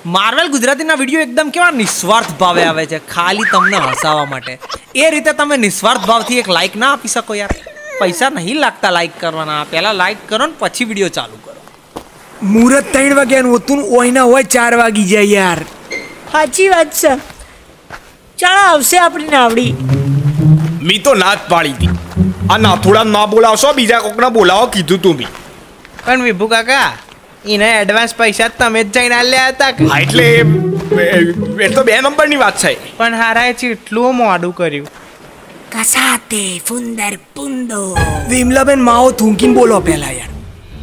Marvel ગુજરાતીના video એકદમ કેવા નિસ્વાર્થ ભાવે આવે છે, ખાલી તમને હસાવવા માટે. એ રીતે તમે નિસ્વાર્થ ભાવથી એક લાઈક ના આપી શકો યાર? પૈસા નહીં લાગતા લાઈક કરવાના, પહેલા લાઈક કરો ને પછી વિડીયો ચાલુ કરો. મુહૂર્ત 3 વાગ્યાનું હતું, ઓયના હોય 4 વાગી જાય યાર. સાચી વાત છે. ચાલો આવશે આપણી નાવડી. મી તો ના જ પાડી હતી. આ નાથુડા ના બોલાવશો, બીજા કોકને બોલાવો કીધું તું મી. પણ વિભુ કાકા, એને એડવાન્સ પૈસા તમે જ જઈને આલ્યા હતા કે? હા એટલે એ તો 2 નંબરની વાત છે. પણ હારાએ એટલું મોડું કર્યું. કસાતે ફુંદર પુંદો. વિમલાબેન માઓ થૂંકીને બોલો પહેલા યાર.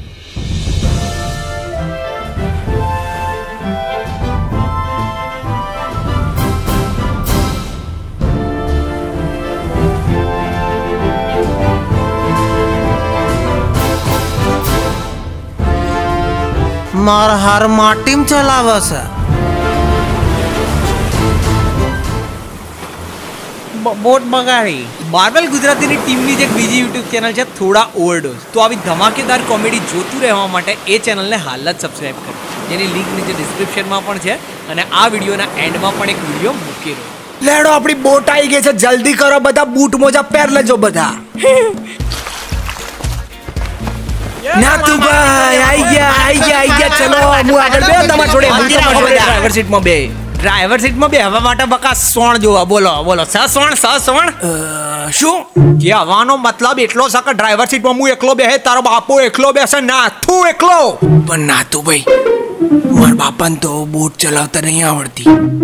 માર હાર માટીમ ચલાવે છે. બોટ બગાડી. માર્વેલ ગુજરાતીની ટીમની જે બીજી યુટ્યુબ ચેનલ છે થોડા ઓવરડોઝ, તો આવી ધમાકેદાર કોમેડી જોતું રહેવા માટે એ ચેનલને હાલ જ સબસ્ક્રાઇબ કરો, જેની લિંક નીચે ડિસ્ક્રિપ્શનમાં પણ છે અને આ વિડીયોના એન્ડમાં પણ એક વિડીયો મૂકેલો. લેડો આપણી બોટ આવી ગઈ છે, જલ્દી કરો બધા, બૂટ મોજા પહેર લેજો બધા. નાથુભાઈ આઈ ગયા. ચલો હું આગળ બે, તમાર જોડે ડ્રાઈવર સીટમાં બે. ડ્રાઈવર સીટમાં બેહવા માટે બકા સોણ જોવા. બોલો સોણ શું કે હવાનો મતલબ એટલો છે કે ડ્રાઈવર સીટમાં હું એકલો બેહે, તારો બાપો એકલો બેસે, નાથું એકલો. પણ નાથુભાઈ, મારા બાપાને તો બોટ ચલાવતા નહીં આવડતી.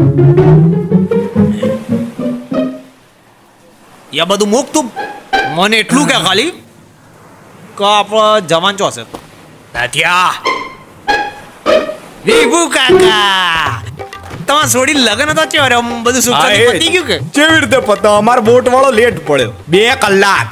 એ બધું મૂક તું, મને એટલું કે ખાલી કે આપણો જવાન ચોસે વિભુ કાકા તમારે છોડી લગન હતા ચો રે બધું સુખ પતી ગયું કે કેવી રીતે પતા? અમાર બોટ વાળો લેટ પડ્યો 2 કલાક.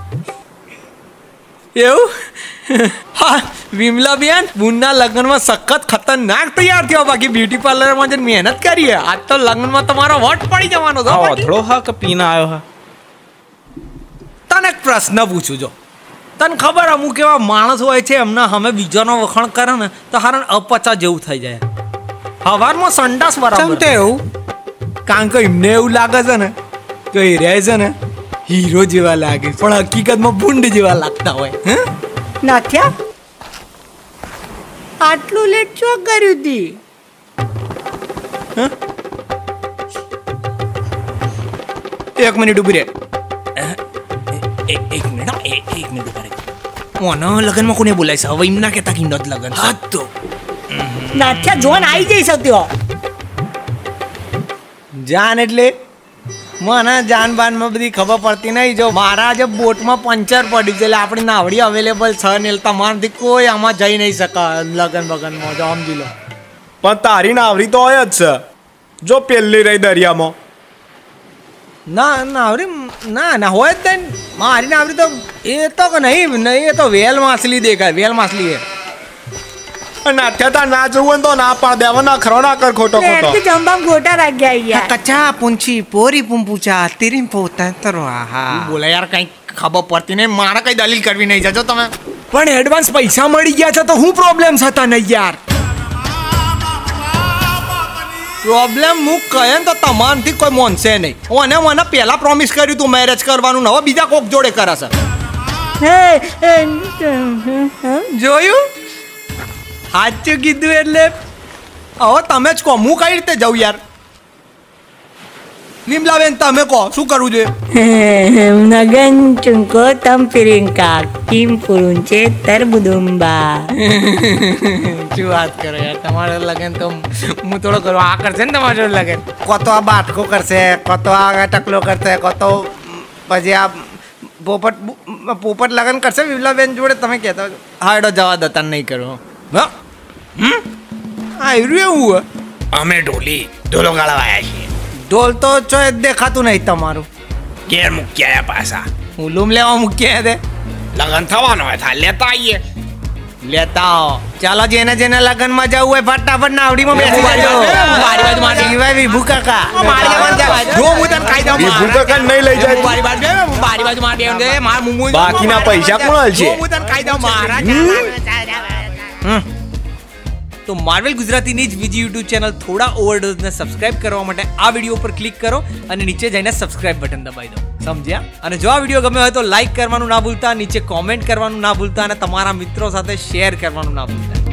એવું? હા, વિમલા બેન બુનના લગ્નમાં સખત ખતરનાક તૈયાર થયો. બાકી બ્યુટી પાર્લરમાં જઈને મહેનત કરીએ. આજ તો લગ્નમાં તમારો વટ પડી જવાનો હતો. થોડો હા કે પીના આવ્યો હા. તને એક પ્રશ્ન પૂછું, જો તને ખબર અમુક એવા માણસ હોય છે, એમના અમે બીજાનો વખાણ કરે ને તો હારણ અપચા જેવું થઈ જાય. હવારમાં સંડાસ બરાબર તો એવું, કારણ કે એમને એવું લાગે છે ને કે એ રહે છે ને હીરો જેવા લાગે, પણ હકીકતમાં ભૂંડ જેવા લાગતા હોય. નાથ્યા આટલું લેટ શું કર્યું તી? એક મિનિટ ઉભી રહે. એક મિનિટ કરે ઓનો લગનમાં કોને બોલાય છે? હવે એમના કેતા કિંડો જ લગન હા તો નાથ્યા જોન આવી જઈ શક્યો. જાન એટલે મને જાન બાનમાં બધી ખબર પડતી નહીં. જો મારા જે બોટમાં પંચર પડ્યું છે એટલે આપણી નાવડી અવેલેબલ છે ને, તમારાથી કોઈ આમાં જઈ નહીં શકે લગન બગનમાં. જો સમજી લો. પણ તારી નાવરી તો હોય જ છે, જો પેલી રહી દરિયામાં. નાવરી ના હોય જ નહીં. મારી નાવરી તો એ તો નહીં, એ તો વેલ માછલી દેખાય, વેલ માછલી એ નાથ્યા ના જવું તો ના પાડ દેવા, ના ખરો ના કર ખોટો ખોટો. જંબામ ખોટા રાખ્યા યાર. કચા પૂંછી પોરી પૂંપુચા તીરીમ પોતા તરો. હા બોલા યાર, કઈ ખબર પડતી નહીં. મારે કઈ દલીલ કરવી નહીં. જજો તમે. પણ એડવાન્સ પૈસા મળી ગયા છે તો શું પ્રોબ્લેમ છે તને યાર? પ્રોબ્લેમ હું કહે ને તો તમારથી કોઈ મોનશે નહીં. અને મને પહેલા પ્રોમિસ કર્યું તું મેરેજ કરવાનું, હવે બીજા કોક જોડે કરે છે. જોયું? સાચું કીધું. એટલે હવે તમે જ કહો, હું કઈ રીતે જાઉં યાર? વિમલાબેન તમે કહો, શું કરવું જોઈએ? નગન ચુંકો તમ પિરિંકા કિમ પુરુંચે તરબુદુંબા. શું વાત કરો યાર, તમારે લગન તો હું થોડો કરું. આ કરશે ને તમારે જોડે લગન, કોતો આ બાટકો કરશે, કોતો આ ટકલો કરશે, કોતો પછી આ પોપટ લગન કરશે વિમલાબેન જોડે. તમે કહેતા હા એડો જવા દતા નહીં કરો. હા આવ્યું એવું. અમે ઢોલો ગાળવા આવ્યા છીએ. ઢોલ તો ચો દેખાતું નહીં તમારું. ઘેર મૂક્યા પાછા હું લૂમ લેવા મૂક્યા દે. લગન થવાનો હોય થાય લેતા આવીએ. લેતા આવો. ચાલો જેને જેને લગનમાં જવું હોય ફટાફટ નાવડીમાં બેસી જાજો. વિભુ કાકા બાકીના પૈસા કોણ હાલશે? તો માર્વેલ ગુજરાતીની જ બીજી યુટ્યુબ ચેનલ થોડા ઓવરડોઝને સબસ્ક્રાઇબ કરવા માટે આ વિડીયો પર ક્લિક કરો અને નીચે જઈને સબસ્ક્રાઇબ બટન દબાવી દો. સમજ્યા? અને જો આ વિડીયો ગમ્યો હોય તો લાઈક કરવાનું ના ભૂલતા, નીચે કોમેન્ટ કરવાનું ના ભૂલતા અને તમારા મિત્રો સાથે શેર કરવાનું ના ભૂલતા.